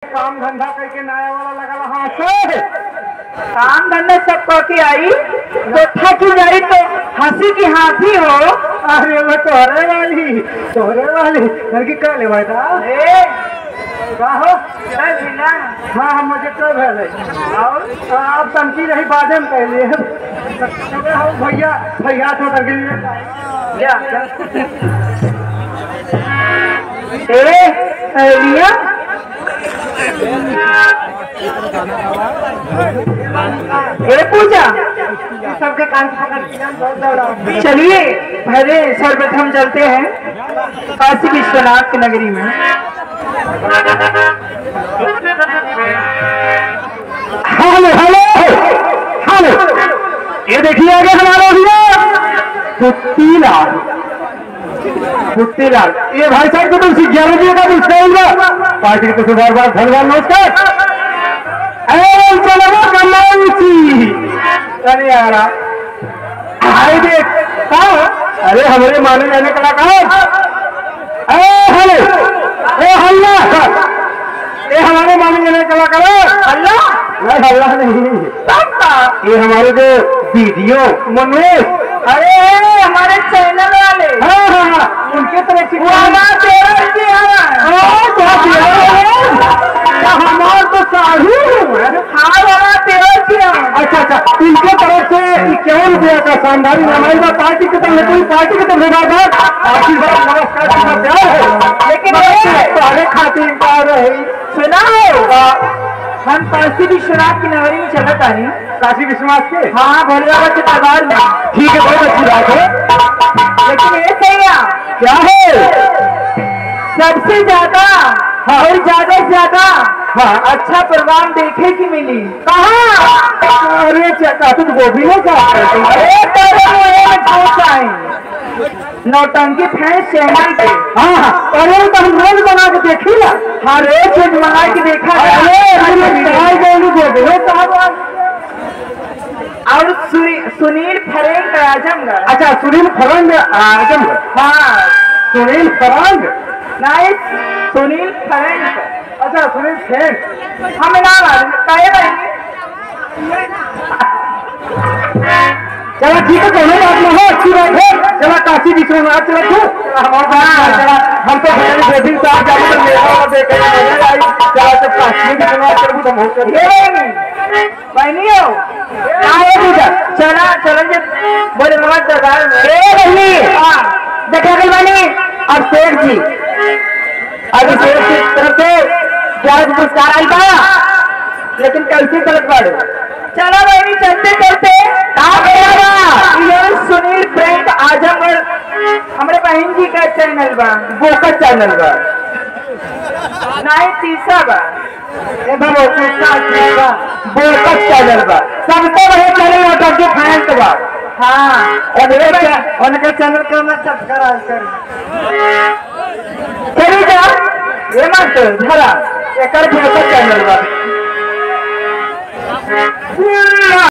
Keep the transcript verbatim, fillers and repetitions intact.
काम धंधा करके नया वाला लगा हाथ से काम धंधा सब कह के आई तो थकी जाई तो हंसी की हाथी हो। अरे वो तोहरे वाली तोहरे वाली लड़की कर ले बेटा का हो हाँ हम मुझे कर रहे और आप तमकी रही बाजन कह लिए भैया भैया तो कर लिया ए पूजा सबके कान पकड़। चलिए पहले सर्वप्रथम चलते हैं काशी विश्वनाथ की नगरी में। हेलो हेलो हेलो ये देखिए आगे हमारा भैया कुत्तीलाल कुत्तीलाल ये भाई साहब को तुम ग्यारह रुपये का दूसरा पार्टी को बार बार धन्यवाद नमस्कार। अरे यार हाय देख अरे हमारे माने जाने कलाकार हेलो ए हल्ला ये हमारे माने जाने कलाकार हल्ला नहीं हल्ला नहीं ये हमारे जो वीडियो मनोज अरे हमारे चैनल वाले हाँ हाँ हाँ उनके तरफ से हमारे तो साहू अच्छा अच्छा इनके तरफ से इक्यावन रुपया का शानदार हमारी बात पार्टी की तरफ कोई पार्टी की तरफ आशीर्वाद नमस्कार लेकिन सारे खातिर पा रहे सुना होगा हम काशी विश्वनाथ की नगरी में चलत आई। काशी विश्वनाथ के हाँ भोले बाबा के दरबार में। ठीक है बहुत अच्छी बात है लेकिन ये सही क्या है सबसे ज्यादा और ज्यादा से ज्यादा हाँ अच्छा प्रोग्राम देखे की मिली कहाँ अरे चका तुम गोभी नहीं नौटंकी फैंस चैनल पे हाँ हाँ अरे तो हम रोज बना के देखी ना हर एक चीज मंगा के देखा और सुनील फरेंग आजमगढ़। अच्छा सुनील फरंग आजमगढ़ हाँ सुनील फरंग नहीं सुनील फरेंग। अच्छा सुनील फरेंग हमें नाम चला ठीक है कोई बात नहीं है अच्छी बात है। चला काशी विश्वनाथ चला तू हम तो दो दिन से आज जाकर मेला देखे चला तो काशी विश्वनाथ चल तो बहुत बहनी हो चला चला बोले बाबा दरबार में देखा गई बनी। अब शेख जी अभी शेख की तरफ से ग्यारह पुरस्कार आई था लेकिन कैसे गलत पड़े। चला बहनी चलते चलते सुनील फ्रेंड आजमगढ़ हमारे बहन जी का चैनल बा बोकस चैनल बा नहीं तीसरा बा बोकस चैनल बा सबसे बड़े चैनल होटल के फैंस बा हाँ उनके चैनल को मैं सब्सक्राइब कर चली जा ये मत धरा एक चैनल बा